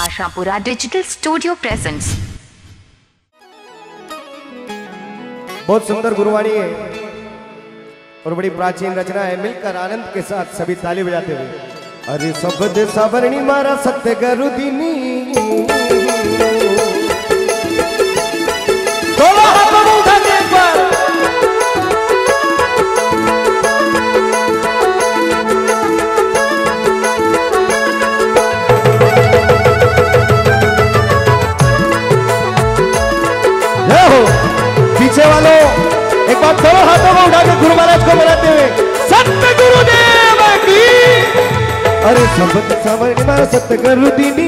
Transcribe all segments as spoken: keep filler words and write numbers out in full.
Ashapura digital studio presents. बहुत सुंदर गुरुवाणी है और बड़ी प्राचीन रचना है। मिलकर आनंद के साथ सभी ताली बजाते हुए। अरे शब्द सावरणी मारा सत्य गरुदिनी, दोनों हाथों को उठा के एक बार। पीछे वालों एक बार दोनों हाथों को उठा के गुरु महाराज को बुलाते हुए सत्य गुरुदेव की। अरे शब्द सावरणी मारा सत्य गरुदिनी,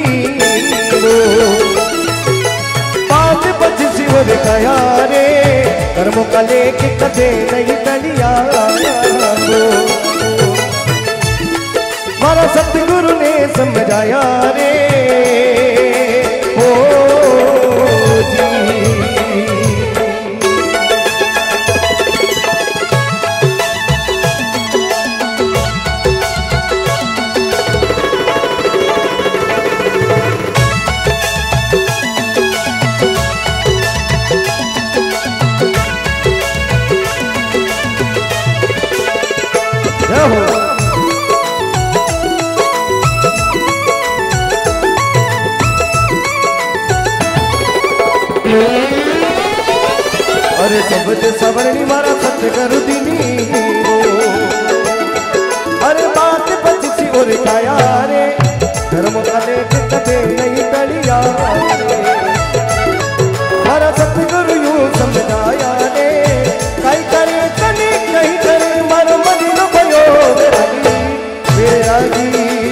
बात बची हो दिखाया रे, कर्मों का लेके कदे नहीं टलिया। मारा सत्य गुरु ने समझाया रे ओ जी। अरे शब्द सावरणी मारा सत्य गरुदिनी, अरे बात बची और खाया रे, धर्म का लेके कदे नहीं टलिया। मारा सत्य गुरु यूं समझाया रे, कहीं करे कहीं कहीं करे मारो मन न भयो मेरा जी।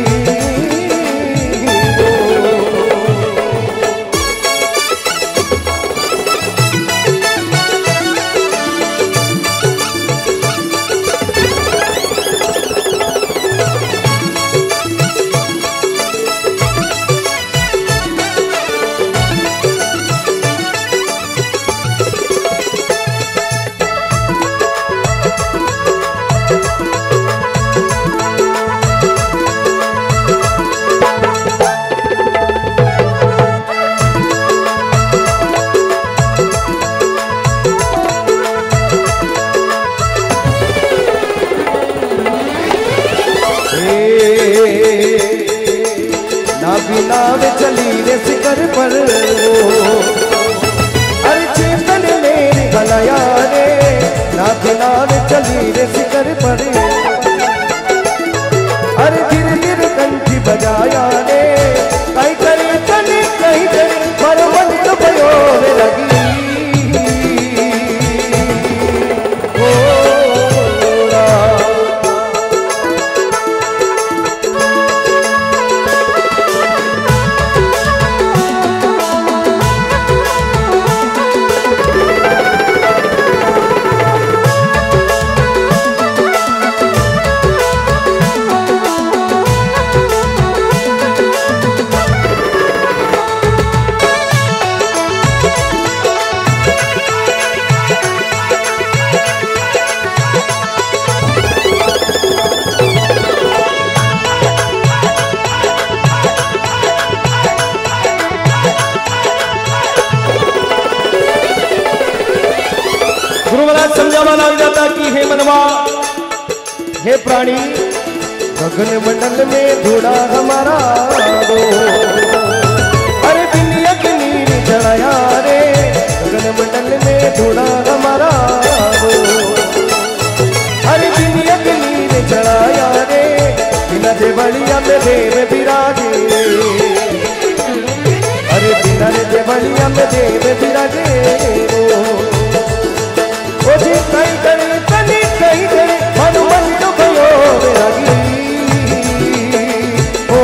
नाव चली रे शिखर पर, अरे चेतन मेरी भलाया रे, नाव नाव चली रे शिखर पर। अरे धीरे धीरे कंठी बजाया रे, कहीं करे कहीं कहीं करे पर मन तो भयो लगी। समझावा लग जाता कि हे मनवा हे प्राणी, गगन मंडल में धूड़ा हमारा दो। अरे दुनिया की नीर चढ़ाया रे, गगन मंडल में धूड़ा हमारा दो। अरे दुनिया की नीर चढ़ाया रे, बिना देवलिया में देव विराजे। अरे बिना देवलिया में देव विराजे। ओ जी कहीं करे कहीं कहीं करे मन मन तो भयो लगी। ओ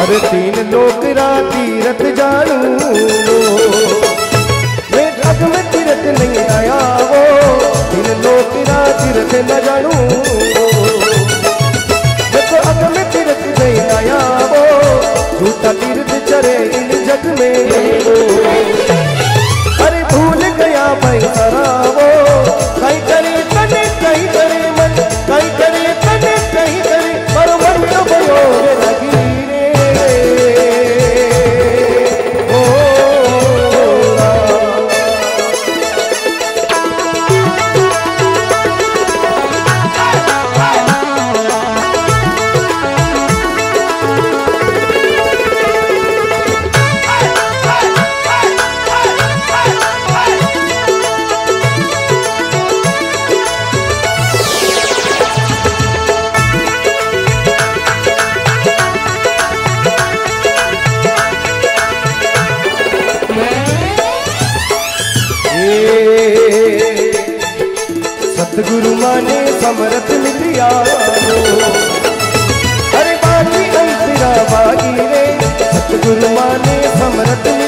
अरे तीन लोक रा तीरथ जानू मैं अग में तीरथ नहीं आया वो, तीन लोक रा तीरथ न जानू देखो अग में तीरथ नहीं आया वो, झूठा तीर्थ चरे इन जग में। अरे भूल गया भाई सारा वो, कहीं करे तने कहीं करे मन, कहीं करे तने कहीं करे पर मन तो भयो लगी रे ओ सतगुरु माने समरथ मिलिया अरे बाकी अंतरा बागी रे, सतगुरु माने समरथ